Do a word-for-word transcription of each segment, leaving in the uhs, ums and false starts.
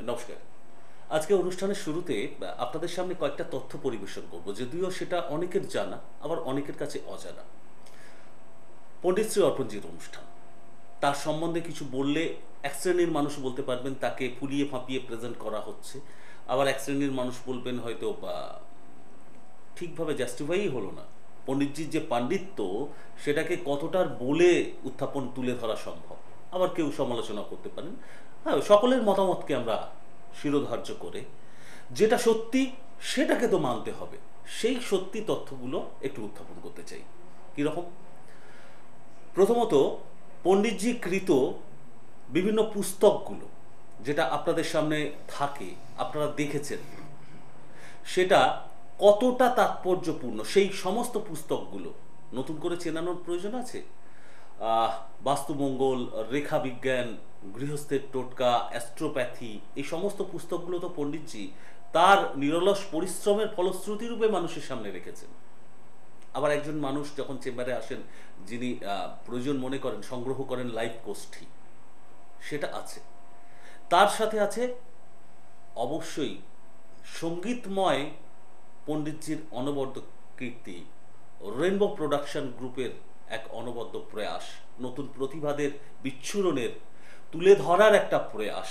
নমস্কার। আজকে অনুষ্ঠানের শুরুতে আপনাদের সামনে কয়েকটা তথ্য পরিবেশন করব, যদিও সেটা অনেকের জানা আবার অনেকের কাছে অজানা। পণ্ডিত শ্রী অর্পণজির অনুষ্ঠান, তার সম্বন্ধে কিছু বললে এক শ্রেণীর মানুষ বলতে পারবেন তাকে ফুলিয়ে ফাঁপিয়ে প্রেজেন্ট করা হচ্ছে, আবার এক শ্রেণীর মানুষ বলবেন হয়তো বা ঠিকভাবে জাস্টিফাই হলো না। পণ্ডিতজির যে পাণ্ডিত্য সেটাকে কতটার বলে উত্থাপন তুলে ধরা সম্ভব, আবার কেউ সমালোচনা করতে পারেন। হ্যাঁ, সকলের মতামতকে আমরা শিরোধার্য করে যেটা সত্যি সেটাকে তো মানতে হবে, সেই সত্যি তথ্যগুলো একটু উত্থাপন করতে চাই। কীরকম? প্রথমত, পণ্ডিতজি কৃত বিভিন্ন পুস্তকগুলো যেটা আপনাদের সামনে থাকে, আপনারা দেখেছেন, সেটা কতটা তাৎপর্যপূর্ণ সেই সমস্ত পুস্তকগুলো নতুন করে চেনানোর প্রয়োজন আছে। বাস্তুমঙ্গল, রেখা বিজ্ঞান, গৃহস্থের টোটকা, অ্যাস্ট্রোপ্যাথি, এই সমস্ত পুস্তকগুলো তো পণ্ডিতজি তার নিরলস পরিশ্রমের ফলশ্রুতি রূপে মানুষের সামনে রেখেছেন। আবার একজন মানুষ যখন চেম্বারে আসেন, যিনি প্রয়োজন মনে করেন সংগ্রহ করেন লাইভ গোষ্ঠী, সেটা আছে। তার সাথে আছে অবশ্যই সঙ্গীতময় পণ্ডিতজির অনবদ্য কীর্তি, রেইনবো প্রোডাকশন গ্রুপের এক অনবদ্য প্রয়াস, নতুন প্রতিভাদের বিচ্ছুরণের তুলে ধরার একটা প্রয়াস।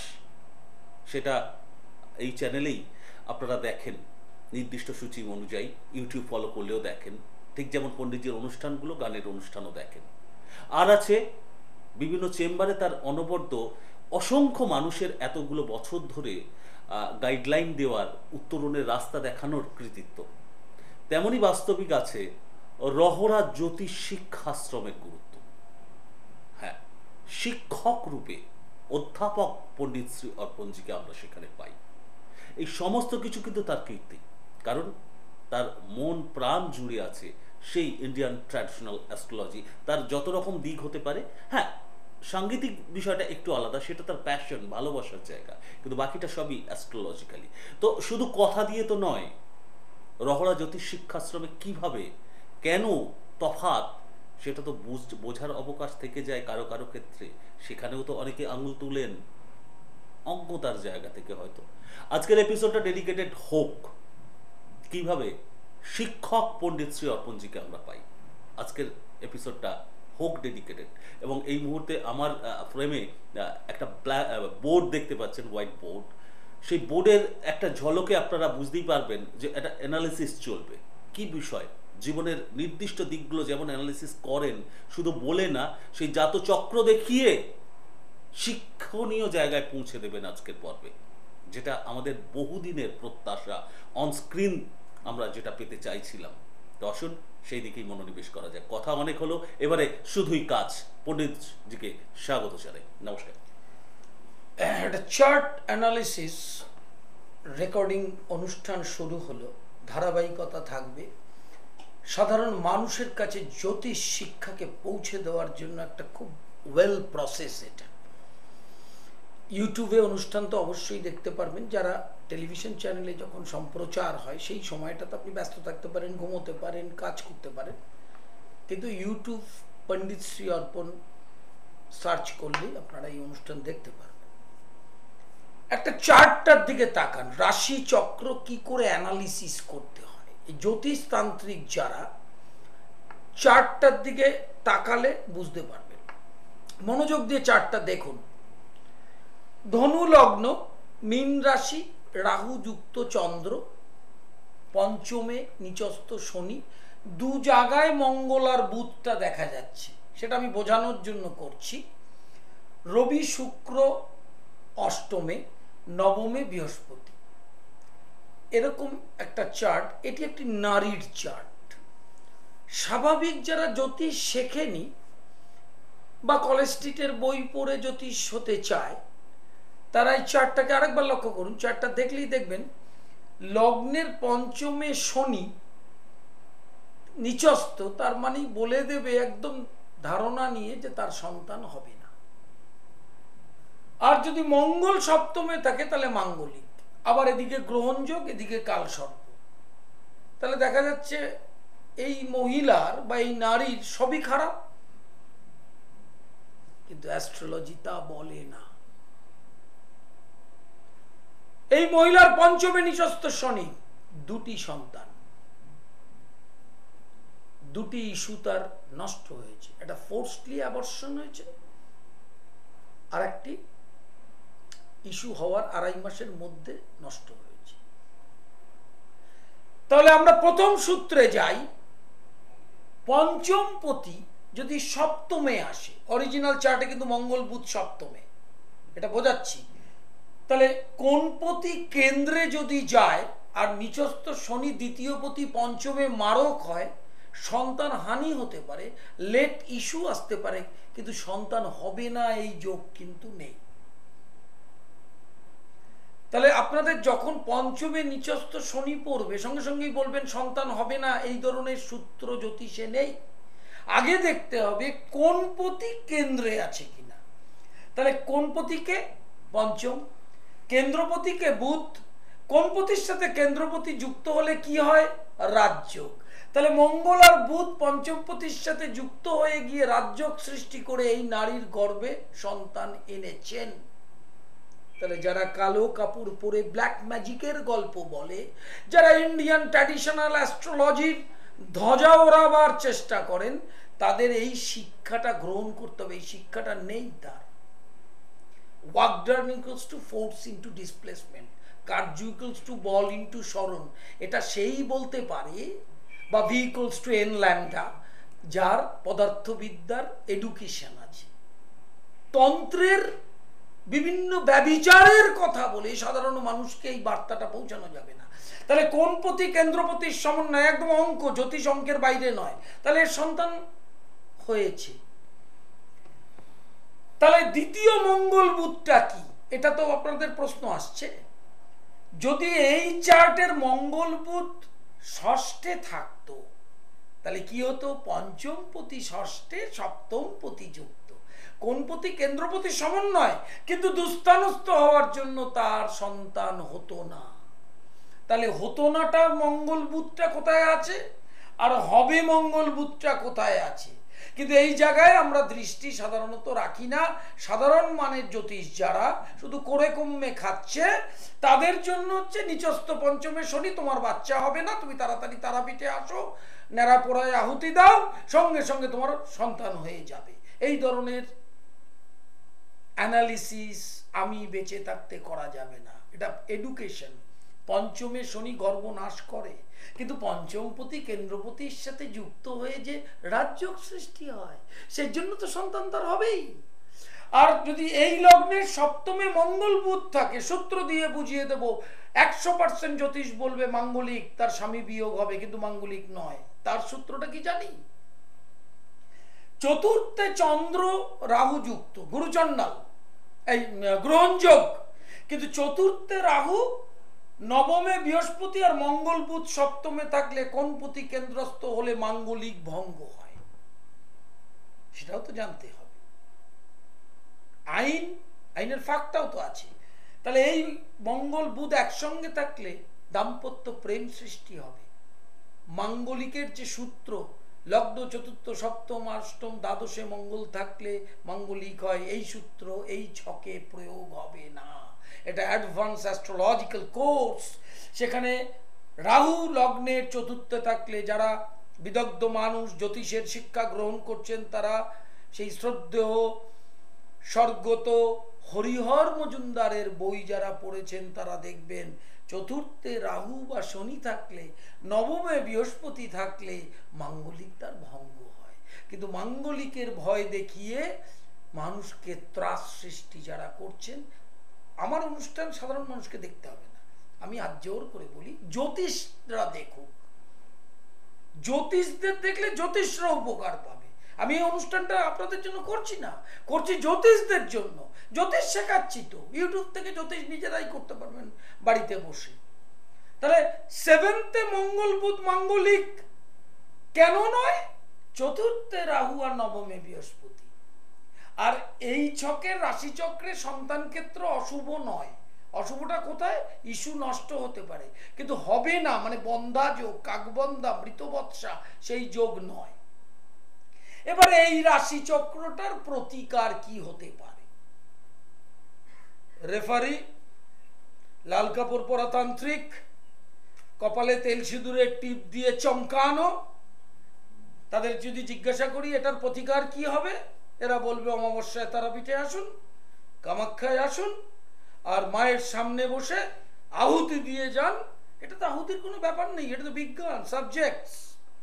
সেটা এই চ্যানেলেই আপনারা দেখেন, নির্দিষ্ট সূচি অনুযায়ী ইউটিউব ফলো করলেও দেখেন, ঠিক যেমন পণ্ডিতজির অনুষ্ঠানগুলো, গানের অনুষ্ঠানও দেখেন। আর আছে বিভিন্ন চেম্বারে তার অনবদ্য অসংখ্য মানুষের এতগুলো বছর ধরে গাইডলাইন দেওয়ার, উত্তরণের রাস্তা দেখানোর কৃতিত্ব। তেমনই বাস্তবিক আছে রহরা জ্যোতিষ শিক্ষাশ্রমের গুরুত্ব। হ্যাঁ, শিক্ষক রূপে অধ্যাপক পণ্ডিত শ্রী অর্পণজিকে আমরা সেখানে পাই। এই সমস্ত কিছু কিন্তু তার কীর্তি, কারণ তার মন প্রাণ জুড়ে আছে সেই ইন্ডিয়ান ট্র্যাডিশনাল অ্যাস্ট্রোলজি। তার যত রকম দিক হতে পারে, হ্যাঁ সাংগীতিক বিষয়টা একটু আলাদা, সেটা তার প্যাশন, ভালোবাসার জায়গা, কিন্তু বাকিটা সবই অ্যাস্ট্রোলজিক্যালি। তো শুধু কথা দিয়ে তো নয়, রহরা জ্যোতিষ শিক্ষাশ্রমে কিভাবে, কেন তফাৎ, সেটা তো বোঝার অবকাশ থেকে যায় কারো কারো ক্ষেত্রে। সেখানেও তো অনেকে আঙুল তুলেন অজ্ঞতার জায়গা থেকে হয়তো। আজকের এপিসোডটা ডেডিকেটেড হোক কিভাবে শিক্ষক পণ্ডিত শ্রী অর্পণজিকে আমরা পাই। আজকের এপিসোডটা হোক ডেডিকেটেড। এবং এই মুহূর্তে আমার ফ্রেমে একটা বোর্ড দেখতে পাচ্ছেন, হোয়াইট বোর্ড। সেই বোর্ডের একটা ঝলকে আপনারা বুঝতেই পারবেন যে একটা অ্যানালিসিস চলবে। কি বিষয়? জীবনের নির্দিষ্ট দিকগুলো যেমন অ্যানালিসিস করেন, শুধু বলে না, সেই জাতচক্র দেখিয়ে শিক্ষণীয় জায়গায় পৌঁছে দেবেন আজকের পর্বে, যেটা আমাদের বহুদিনের প্রত্যাশা। অনস্ক্রিন আমরা যেটা পেতে চাইছিলাম। তো আসুন সেই দিকেই মনোনিবেশ করা যায়। কথা অনেক হলো, এবারে শুধুই কাজ। পণ্ডিতজিকে স্বাগত জানাই। নমস্কার। একটা চার্ট অ্যানালিসিস রেকর্ডিং অনুষ্ঠান শুরু হলো, ধারাবাহিকতা থাকবে। সাধারণ মানুষের কাছে জ্যোতিষ শিক্ষাকে পৌঁছে দেওয়ার জন্য একটা খুব ওয়েল প্রসেস। এটা ইউটিউবে অনুষ্ঠান তো অবশ্যই দেখতে পারবেন। যারা টেলিভিশন চ্যানেলে যখন সম্প্রচার হয় সেই সময়টাতে আপনি ব্যস্ত থাকতে পারেন, ঘুমোতে পারেন, কাজ করতে পারেন, কিন্তু ইউটিউব পণ্ডিত শ্রী অর্পণ সার্চ করলে আপনারা এই অনুষ্ঠান দেখতে পারবেন। একটা চার্টটার দিকে তাকান, রাশি চক্র কি করে অ্যানালিসিস করতে হয়। এই জ্যোতিষতান্ত্রিক যারা, চার্টটার দিকে তাকালে বুঝতে পারবেন। মনোযোগ দিয়ে চার্টটা দেখুন। ধনু লগ্ন, মীন রাশি, রাহু যুক্ত চন্দ্র, পঞ্চমে নিচস্থ শনি, দু জায়গায় মঙ্গল আর বুধটা দেখা যাচ্ছে, সেটা আমি বোঝানোর জন্য করছি। রবি শুক্র অষ্টমে, নবমে বৃহস্পতি, এরকম একটা চার্ট। এটি একটি নারীর চার্ট। স্বাভাবিক যারা জ্যোতিষ শেখেনি বা কলেজ স্ট্রিটের বই পড়ে জ্যোতিষ হতে চায়, তারা এই চার্টটাকে আরেকবার লক্ষ্য করুন। চার্টটা দেখলেই দেখবেন লগ্নের পঞ্চমে শনি নিচস্থ, তার মানে বলে দেবে একদম ধারণা নিয়ে যে তার সন্তান হবে না। আর যদি মঙ্গল সপ্তমে থাকে তাহলে মাঙ্গলিক, আবার এদিকে গ্রহণযোগ, এদিকে কালসর্প। তাহলে দেখা যাচ্ছে এই মহিলার বা এই নারীর সবই খারাপ, কিন্তু অ্যাস্ট্রোলজি তা বলে না। এই মহিলার পঞ্চমে নিচস্থ শনি, দুটি সন্তান, দুটি ইস্যু তার নষ্ট হয়েছে। একটা ফোর্সলি অ্যাবর্শন হয়েছে, আর একটি ইস্যু হওয়ার আড়াই মাসের মধ্যে নষ্ট হয়েছে। তাহলে আমরা প্রথম সূত্রে যাই। পঞ্চমপতি যদি সপ্তমে আসে, অরিজিনাল চার্টে কিন্তু মঙ্গল বুধ সপ্তমে, এটা বোঝাচ্ছি। তাহলে কোন পতি কেন্দ্রে যদি যায় আর নিচস্থ শনি দ্বিতীয় পতি পঞ্চমে মারক হয়, সন্তান হানি হতে পারে, লেট ইস্যু আসতে পারে, কিন্তু সন্তান হবে না এই যোগ কিন্তু নেই। তাহলে আপনাদের যখন পঞ্চমে নিচস্থ শনি পড়বে, সঙ্গে সঙ্গেই বলবেন সন্তান হবে না, এই ধরনের সূত্র জ্যোতিষে নেই। আগে দেখতে হবে কোন পতি কেন্দ্রে আছে কিনা। তাহলে কোন পতিকে? পঞ্চম। কেন্দ্রপতিকে বুধ। কোন পতির সাথে কেন্দ্রপতি যুক্ত হলে কি হয়? রাজযোগ। তাহলে মঙ্গল আর বুধ পঞ্চম পতির সাথে যুক্ত হয়ে গিয়ে রাজযোগ সৃষ্টি করে এই নারীর গর্ভে সন্তান এনেছেন। তাহলে যারা কালো কাপড় পরে ব্ল্যাক ম্যাজিকের গল্প বলে, যারা ইন্ডিয়ান ট্র্যাডিশনাল অ্যাস্ট্রোলজির ধ্বজা ওড়াবার চেষ্টা করেন, তাদের এই শিক্ষাটা গ্রহণ করতে হবে। এই শিক্ষাটা নেই তার। Work done equals to force into displacement, কার্য ইকুয়ালস টু বল ইন্টু স্মরণ, এটা সেই বলতে পারে, বা V equals to N lambda, যার পদার্থবিদ্যার এডুকেশন আছে। তন্ত্রের বিভিন্ন ব্যভিচারের কথা বলে সাধারণ মানুষকে এই বার্তাটা পৌঁছানো যাবে না। তাহলে কোন পতি কেন্দ্রপতির সমন্বয়, একদম অঙ্ক, জ্যোতিষ অঙ্কের বাইরে নয়। তাহলে সন্তান হয়েছে। তাহলে দ্বিতীয় মঙ্গল বুধটা কি? এটা তো আপনাদের প্রশ্ন আসছে। যদি এই চার্টের মঙ্গল বুধ ষষ্ঠে থাকতো, তাহলে কি হতো? পঞ্চম পতি ষষ্ঠে, সপ্তম পতি যুক্ত। কোন পতি কেন্দ্রপতি সমন্বয়, কিন্তু দুস্থানস্থ হওয়ার জন্য তার সন্তান হতো না। তাহলে হতো নাটা মঙ্গল বুধটা কোথায় আছে, আর হবে মঙ্গল বুধটা কোথায় আছে? কিন্তু এই জায়গায় আমরা দৃষ্টি সাধারণত রাখি না। সাধারণ মানের জ্যোতিষ যারা শুধু করে কমে খাচ্ছে, তাদের জন্য হচ্ছে নিচস্থ পঞ্চমে শনি, তোমার বাচ্চা হবে না, তুমি তাড়াতাড়ি তারাপীঠে আসো, নেড়া পোড়ায় আহুতি দাও, সঙ্গে সঙ্গে তোমার সন্তান হয়ে যাবে। এই ধরনের অ্যানালিসিস আমি বেঁচে থাকতে করা যাবে না। এটা এডুকেশন। পঞ্চমে শনি গর্ভনাশ করে, কিন্তু পঞ্চমপতি কেন্দ্রপতির সাথে যুক্ত হয়ে যে রাজযোগ সৃষ্টি হয়, সেই জন্য তো সন্তান তার হবেই। আর যদি এই লগ্নের সপ্তমে মঙ্গল বুধ থাকে, সূত্র দিয়ে বুঝিয়ে দেব, একশো পার্সেন্ট জ্যোতিষ বলবে মাঙ্গলিক, তার স্বামী বিয়োগ হবে, কিন্তু মাঙ্গলিক নয়। তার সূত্রটা কি জানি? চতুর্থে চন্দ্র রাহু যুক্ত, গুরুচণ্ডাল, এই গ্রহণযোগ, কিন্তু চতুর্থে রাহু, নবমে বৃহস্পতি আর মঙ্গল বুধ সপ্তমে থাকলে কোন পতি কেন্দ্রস্থ হলে মাঙ্গলিক ভঙ্গ হয়, সেটাও তো জানতে হবে। আইন, আইনের ফাঁকটাও তো আছে। তাহলে এই মঙ্গল বুধ একসঙ্গে থাকলে দাম্পত্য প্রেম সৃষ্টি হবে। মাঙ্গলিকের যে সূত্র, লগ্ন চতুর্থ সপ্তম অষ্টম দ্বাদশে মঙ্গল থাকলে মাঙ্গলিক হয়, এই সূত্র এই ছকে প্রয়োগ হবে না। এটা অ্যাডভান্স অ্যাস্ট্রোলজিক্যাল কোর্স। সেখানে রাহু লগ্নের চতুর্থে থাকলে যারা বিদগ্ধ মানুষ জ্যোতিষের শিক্ষা গ্রহণ করছেন, তারা সেই শ্রদ্ধেয় স্বর্গত হরিহর মজুমদারের বই যারা পড়েছেন, তারা দেখবেন চতুর্থে রাহু বা শনি থাকলে, নবমে বৃহস্পতি থাকলে মাঙ্গলিক তার ভঙ্গ হয়। কিন্তু মাঙ্গলিকের ভয় দেখিয়ে মানুষকে ত্রাস সৃষ্টি যারা করছেন, আমার অনুষ্ঠান সাধারণ মানুষকে দেখতে হবে না। আমি আজ জোর করে বলি, জ্যোতিষরা দেখুক। জ্যোতিষদের দেখলে জ্যোতিষরা উপকার পাবে। আমি এই অনুষ্ঠানটা আপনাদের জন্য করছি না, করছি জ্যোতিষদের জন্য। জ্যোতিষ শেখাচ্ছি তো, ইউটিউব থেকে জ্যোতিষ নিজেরাই করতে পারবেন বাড়িতে বসে। তাহলে সেভেন্থে মঙ্গল বুধ মাঙ্গলিক কেন নয়? চতুর্থে রাহু আর নবমে বৃহস্পতি। আর এই ছকের রাশিচক্রে সন্তান ক্ষেত্র অশুভ নয়। অশুভটা কোথায়? ইস্যু নষ্ট হতে পারে, কিন্তু হবে না, মানে বন্ধা যোগ, কাকবন্ধা, মৃতবৎসা, সেই যোগ নয়। এবার এই রাশিচক্রটার প্রতিকার কি হতে পারে? রেফারি লাল কাপড় পরা তান্ত্রিক, কপালে তেল সিঁদুরের টিপ দিয়ে চমকানো, তাদের যদি জিজ্ঞাসা করি এটার প্রতিকার কি হবে, এরা বলবে অমাবস্যায় তারাপীঠে আসুন, কামাখ্যায় আসুন, আর মায়ের সামনে বসে আহুতি দিয়ে যান। এটা তো আহুতির কোনো ব্যাপার নেই, এটা তো বিজ্ঞান, সাবজেক্টস।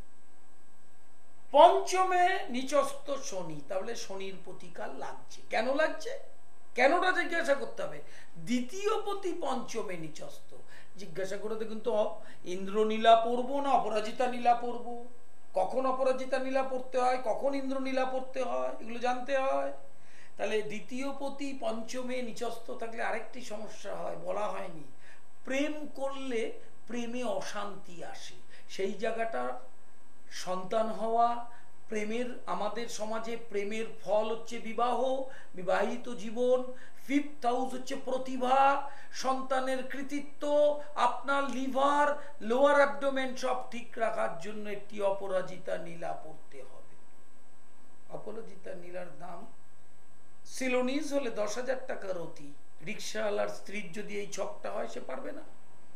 পঞ্চমে নিচস্থ শনি, তাহলে শনির প্রতিকার লাগছে। কেন লাগছে, কেনটা জিজ্ঞাসা করতে হবে। দ্বিতীয় পতি পঞ্চমে নিচস্থ, জিজ্ঞাসা করে দেখুন তো, ইন্দ্রনীলা পড়বো না অপরাজিতা নীলা পড়বো, কখন অপরাজিতা নীলা পড়তে হয়, কখন ইন্দ্রনীলা পড়তে হয়, এগুলো জানতে হয়। তাহলে দ্বিতীয় পতি পঞ্চমে নিচস্থ থাকলে আরেকটি সমস্যা হয়, বলা হয়নি, প্রেম করলে প্রেমে অশান্তি আসে। সেই জায়গাটা সন্তান হওয়া, প্রেমের, আমাদের সমাজে প্রেমের ফল হচ্ছে বিবাহ, বিবাহিত জীবন। ফিফথ হাউস হচ্ছে প্রতিভা, সন্তানের কৃতিত্ব, আপনার লিভার, লোয়ার অ্যাবডোমেন সব ঠিক রাখার জন্য একটি অপরাজিতা নীলা পড়তে হবে। অপরাজিতা নীলার দাম সিলোনিস হলে দশ হাজার টাকার অতি। রিক্সাওয়ালার স্ত্রীর যদি এই ছকটা হয়, সে পারবে না।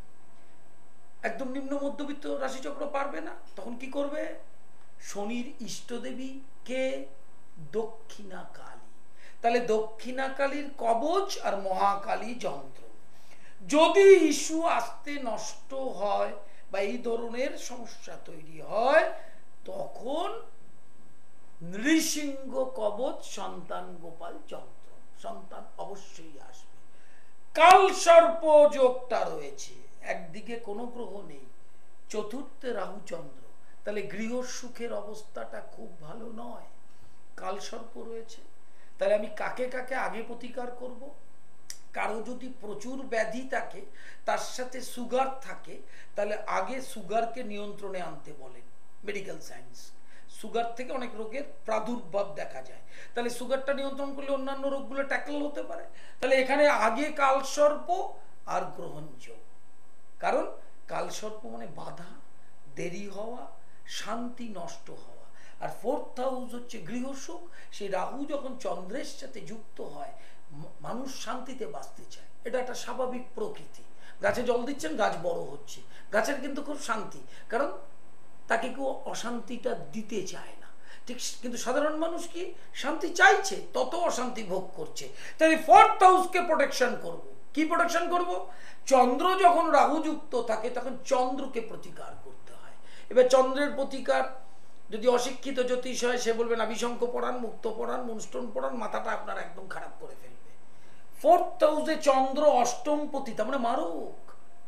একদম নিম্ন মধ্যবিত্ত রাশিচক্র পারবে না, তখন কি করবে? শনির ইষ্টদেবী কে? দক্ষিণা কালী। তাহলে দক্ষিণা কালীর কবচ আর মহাকালী যন্ত্র। যদি ইস্যু আসতে নষ্ট হয় বা এই ধরনের সমস্যা তৈরি হয়, তখন নৃসিংহ কবচ সন্তান গোপাল যন্ত্র, সন্তান অবশ্যই আসবে। কাল সর্প যোগটা রয়েছে, একদিকে কোনো গ্রহ নেই, চতুর্থে রাহু চন্দ্র, তাহলে গৃহ সুখের অবস্থাটা খুব ভালো নয়। কাল সর্প রয়েছে, তাহলে আমি কাকে কাকে আগে প্রতিকার করব? কারো যদি প্রচুর ব্যাধি থাকে, তার সাথে সুগার থাকে, তাহলে আগে সুগারকে নিয়ন্ত্রণে আনতে বলেন মেডিকেল সায়েন্স। সুগার থেকে অনেক রোগের প্রাদুর্ভাব দেখা যায়, তাহলে সুগারটা নিয়ন্ত্রণ করলে অন্যান্য রোগগুলো ট্যাকল হতে পারে। তাহলে এখানে আগে কালসর্প আর গ্রহণযোগ, কারণ কালসর্প মানে বাধা, দেরি হওয়া, শান্তি নষ্ট হওয়া। আর ফোর্থ হাউস হচ্ছে গৃহসুখ, সেই রাহু যখন চন্দ্রের সাথে যুক্ত হয়, মানুষ শান্তিতে বাঁচতে চায়, এটা একটা স্বাভাবিক প্রকৃতি। গাছে জল দিচ্ছেন, গাছ বড় হচ্ছে, গাছের কিন্তু খুব শান্তি, কারণ তাকে কেউ অশান্তিটা দিতে চায় না। ঠিক, কিন্তু সাধারণ মানুষ কি শান্তি চাইছে, তত অশান্তি ভোগ করছে। তাই ফোর্থ হাউসকে প্রোটেকশন করব। কি প্রোটেকশন করব? চন্দ্র যখন রাহু যুক্ত থাকে, তখন চন্দ্রকে প্রতিকার করতে হয়। এবার চন্দ্রের প্রতিকার, যদি অশিক্ষিত জ্যোতিষ হয়, সে বলবেন আভিশঙ্খ পড়ান, মুক্ত পড়ান, মুনস্টোন পড়ান, মাথাটা আপনার একদম খারাপ করে ফেলবে। ফোর্থ হাউসে চন্দ্র অষ্টম পতি, তার মানে মারক।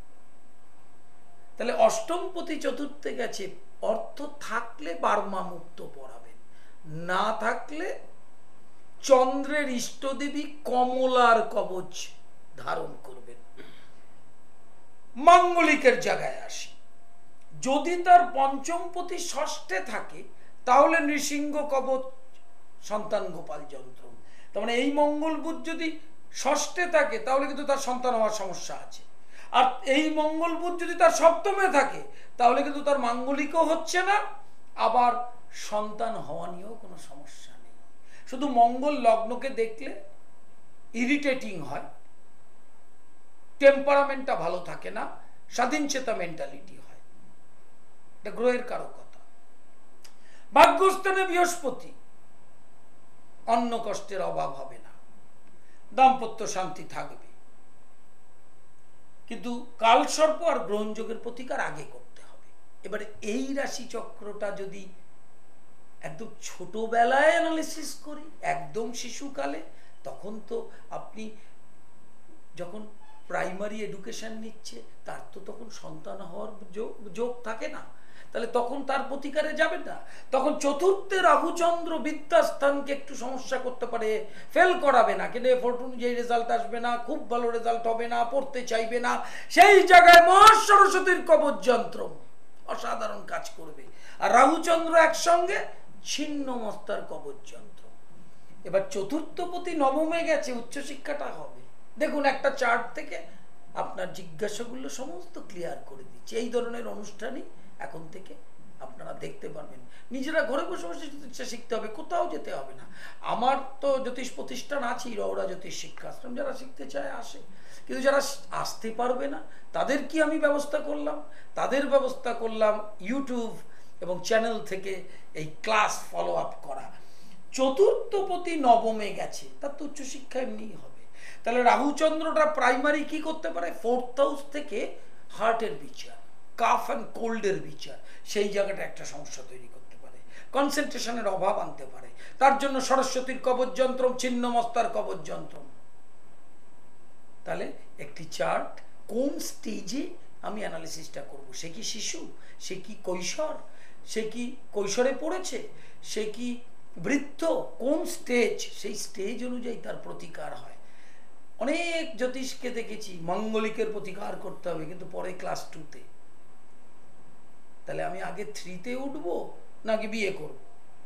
তাহলে অষ্টম পতি চতুর্থে গেছে, অর্থ থাকলে বার্মা মুক্ত পড়াবেন, না থাকলে চন্দ্রের ইষ্টদেবী কমলার কবচ ধারণ করবেন। মাঙ্গলিকের জায়গায় আসি, যদি তার পঞ্চম পতি ষষ্ঠে থাকে, তাহলে নৃসিংহ কবচ সন্তান গোপাল যন্ত্র। তার মানে এই মঙ্গল বুধ যদি ষষ্ঠে থাকে, তাহলে কিন্তু তার সন্তান হওয়ার সমস্যা আছে। আর এই মঙ্গল বুধ যদি তার সপ্তমে থাকে, তাহলে কিন্তু তার মাঙ্গলিকও হচ্ছে না, আবার সন্তান হওয়া নিয়েও কোনো সমস্যা নেই। শুধু মঙ্গল লগ্নকে দেখলে ইরিটেটিং হয়, টেম্পারামেন্টটা ভালো থাকে না, স্বাধীনচেতা মেন্টালিটি হয়, এটা গ্রহের কারকতা। ভাগ্যস্থানে বৃহস্পতি, অন্ন কষ্টের অভাব হবে না, দাম্পত্য শান্তি থাকবে। কিন্তু কালসর্প আর গ্রহণযোগের প্রতিকার আগে করতে হবে। এবারে এই রাশি চক্রটা যদি একদম ছোটবেলায় অ্যানালিসিস করি, একদম শিশুকালে, তখন তো আপনি যখন প্রাইমারি এডুকেশন নিচ্ছে, তার তো তখন সন্তান হওয়ার যোগ থাকে না, তাহলে তখন তার প্রতিকারে যাবে না। তখন চতুর্থে রাহুচন্দ্র বিদ্যাস্থানকে একটু সমস্যা করতে পারে, ফেল করাবে না, কিন্তু এফোর্ট অনুযায়ী রেজাল্ট আসবে না, খুব ভালো রেজাল্ট হবে না, পড়তে চাইবে না। সেই জায়গায় মহা সরস্বতীর কবচ যন্ত্র অসাধারণ কাজ করবে। আর রাহুচন্দ্র একসঙ্গে ছিন্ন মস্তার কবচ যন্ত্র। এবার চতুর্থপতি নবমে গেছে, উচ্চশিক্ষাটা হবে। দেখুন একটা চার্ট থেকে আপনার জিজ্ঞাসাগুলো সমস্ত ক্লিয়ার করে দিচ্ছে। এই ধরনের অনুষ্ঠানই এখন থেকে আপনারা দেখতে পারবেন। নিজেরা ঘরে বসে বসে জ্যোতিষটা শিখতে হবে, কোথাও যেতে হবে না। আমার তো জ্যোতিষ প্রতিষ্ঠান আছেই, রওরা জ্যোতিষ শিক্ষাশ্রম, যারা শিখতে চায় আসে। কিন্তু যারা আসতে পারবে না তাদের কি আমি ব্যবস্থা করলাম? তাদের ব্যবস্থা করলাম ইউটিউব এবং চ্যানেল থেকে এই ক্লাস ফলো আপ করা। চতুর্থপতি নবমে গেছে, তার তো উচ্চশিক্ষা এমনিই হবে। তাহলে রাহুচন্দ্রটা প্রাইমারি কি করতে পারে? ফোর্থ হাউস থেকে হার্টের বিচার, কাফ অ্যান্ড কোল্ডের বিচার, সেই জায়গাটা একটা সমস্যা তৈরি করতে পারে, কনসেন্ট্রেশনের অভাব আনতে পারে। তার জন্য সরস্বতীর কবচ যন্ত্রম, ছিন্নমস্তার কবচ যন্ত্রম। তাহলে একটি চার্ট কোন স্টেজে আমি অ্যানালিসিসটা করব। সে কি শিশু, সে কি কৈশোর, সে কি কৈশোরে পড়েছে, সে কি বৃদ্ধ, কোন স্টেজ, সেই স্টেজ অনুযায়ী তার প্রতিকার হয়। অনেক জ্যোতিষকে দেখেছি মঙ্গলিকের প্রতিকার করতে হবে, কিন্তু পরে ক্লাস টুতে। তাহলে আমি আগে থ্রিতে উঠবো নাকি বিয়ে করব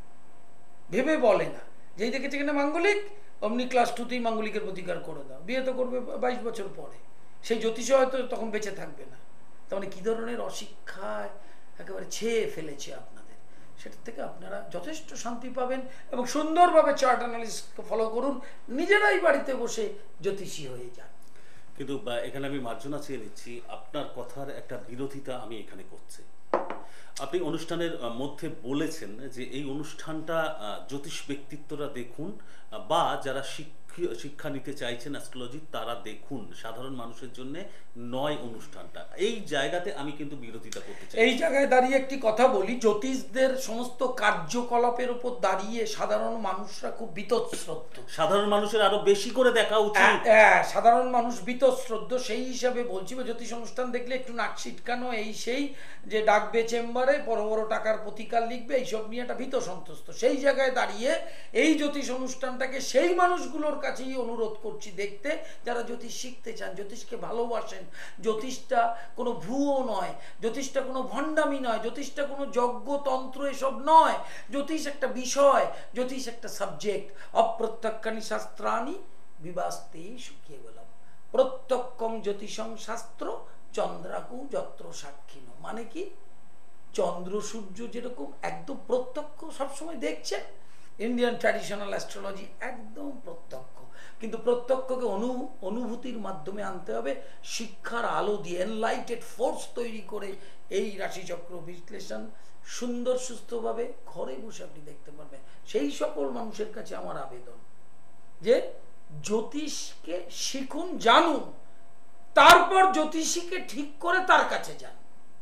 ভেবে বলে না। যেই দেখেছে কিনা মাঙ্গলিক, অমনি ক্লাস টুতেই মাঙ্গলিকের প্রতিকার করে দাও। বিয়ে তো করবে বাইশ বছর পরে, সেই জ্যোতিষও হয়তো তখন বেঁচে থাকবে না। তার মানে কী ধরনের অশিক্ষায় একেবারে ছেয়ে ফেলেছে আপনাদের। সেটার থেকে আপনারা যথেষ্ট শান্তি পাবেন এবং সুন্দরভাবে চার্ট অ্যানালিসিসকে ফলো করুন, নিজেরাই বাড়িতে বসে জ্যোতিষী হয়ে যান। কিন্তু এখানে আমি মার্জনা চেয়ে নিচ্ছি, আপনার কথার একটা বিরোধিতা আমি এখানে করছি। আপনি অনুষ্ঠানের মধ্যে বলেছেন যে এই অনুষ্ঠানটা জ্যোতিষ ব্যক্তিত্বরা দেখুন, বা যারা শিক্ষা নিতে চাইছেন অ্যাস্ট্রোলজি তারা দেখুন, সাধারণ মানুষের জন্য নয় অনুষ্ঠানটা। এই জায়গাতে আমি কিন্তু বিরোধিতা করতে চাই। এই জায়গায় দাঁড়িয়ে একটি কথা বলি, জ্যোতিষদের সমস্ত কার্যকলাপের উপর দাঁড়িয়ে সাধারণ মানুষরা খুব বীতশ্রদ্ধ। সাধারণ মানুষের আরো বেশি করে দেখা উচিত। সাধারণ মানুষ বীতশ্রদ্ধ, সেই হিসাবে বলছি জ্যোতিষ অনুষ্ঠান দেখলে একটু নাক ছিটকানো, এই সেই যে ডাকবে চেম্বারে, বড় বড় টাকার প্রতিকার লিখবে, এইসব নিয়ে একটা ভীত সন্ত্রস্ত। সেই জায়গায় দাঁড়িয়ে এই জ্যোতিষ অনুষ্ঠানটাকে সেই মানুষগুলোর কাছেই অনুরোধ করছি দেখতে, যারা জ্যোতিষ শিখতে চান, জ্যোতিষকে ভালোবাসেন। জ্যোতিষটা কোনো ভুয়ো নয়, জ্যোতিষটা কোনো ভণ্ডামি নয়, জ্যোতিষটা কোনো যজ্ঞতন্ত্র এসব নয়। জ্যোতিষ একটা বিষয়, জ্যোতিষ একটা সাবজেক্ট। অপ্রত্যক্ষানি শাস্ত্রাণি বিবাস্তে শুকিয়ে গেলাম, প্রত্যক্ষং জ্যোতিষং শাস্ত্র চন্দ্রাকু যত্র সাক্ষীন। মানে কি, চন্দ্র সূর্য যেরকম একদম প্রত্যক্ষ সবসময় দেখছেন, ইন্ডিয়ান ট্র্যাডিশনাল অ্যাস্ট্রোলজি একদম প্রত্যক্ষ। কিন্তু প্রত্যক্ষকে অনু অনুভূতির মাধ্যমে আনতে হবে, শিক্ষার আলো দিয়ে এনলাইটেড ফোর্স তৈরি করে এই রাশিচক্র বিশ্লেষণ সুন্দর সুস্থভাবে ঘরে বসে আপনি দেখতে পারবেন। সেই সকল মানুষের কাছে আমার আবেদন যে জ্যোতিষকে শিখুন, জানুন, তারপর জ্যোতিষীকে ঠিক করে তার কাছে যান।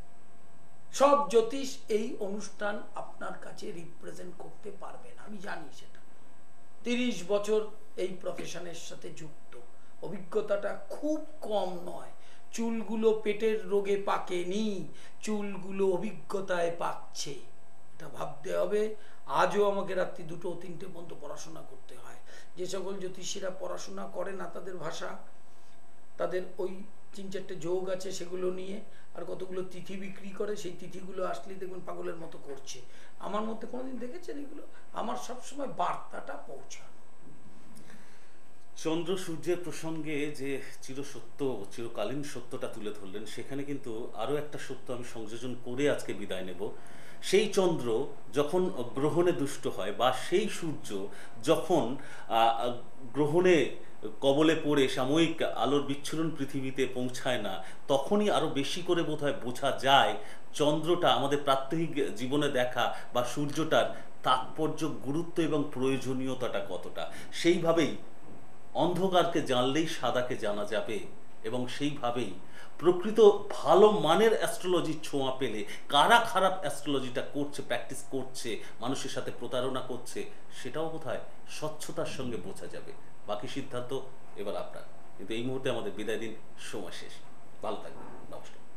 সব জ্যোতিষ এই অনুষ্ঠান আপনার কাছে রিপ্রেজেন্ট করতে পারবে না, আমি জানি সেটা। তিরিশ বছর এই প্রফেশনের সাথে যুক্ত, অভিজ্ঞতাটা খুব কম নয়। চুলগুলো পেটের রোগে পাকেনি, চুলগুলো অভিজ্ঞতায় পাকছে, এটা ভাবতে হবে। আজও আমাকে রাত্রি দুটো তিনটে পর্যন্ত পড়াশোনা করতে হয়। যে সকল জ্যোতিষীরা পড়াশোনা করে না, তাদের ভাষা, তাদের ওই তিন চারটে যোগ আছে সেগুলো নিয়ে, আর কতগুলো তিথি বিক্রি করে, সেই তিথিগুলো আসলেই দেখবেন পাগলের মতো করছে। আমার মধ্যে কোনোদিন দেখেছেন এগুলো? আমার সবসময় বার্তাটা পৌঁছানো। চন্দ্র সূর্যের প্রসঙ্গে যে চিরসত্য, চিরকালীন সত্যটা তুলে ধরলেন, সেখানে কিন্তু আরও একটা সত্য আমি সংযোজন করে আজকে বিদায় নেব। সেই চন্দ্র যখন গ্রহণে দুষ্ট হয়, বা সেই সূর্য যখন গ্রহণে কবলে পড়ে সাময়িক আলোর বিচ্ছুরণ পৃথিবীতে পৌঁছায় না, তখনই আরো বেশি করে বোধহয় বোঝা যায় চন্দ্রটা আমাদের প্রাত্যহিক জীবনে দেখা বা সূর্যটার তাৎপর্য, গুরুত্ব এবং প্রয়োজনীয়তাটা কতটা। সেইভাবেই অন্ধকারকে জানলেই সাদাকে জানা যাবে, এবং সেইভাবেই প্রকৃত ভালো মানের অ্যাস্ট্রোলজির ছোঁয়া পেলে কারা খারাপ অ্যাস্ট্রোলজিটা করছে, প্র্যাকটিস করছে, মানুষের সাথে প্রতারণা করছে, সেটাও বোধহয় স্বচ্ছতার সঙ্গে বোঝা যাবে। বাকি সিদ্ধান্ত এবার আপনার, কিন্তু এই মুহূর্তে আমাদের বিদায় দিন, সময় শেষ। ভালো থাকবেন, নমস্কার।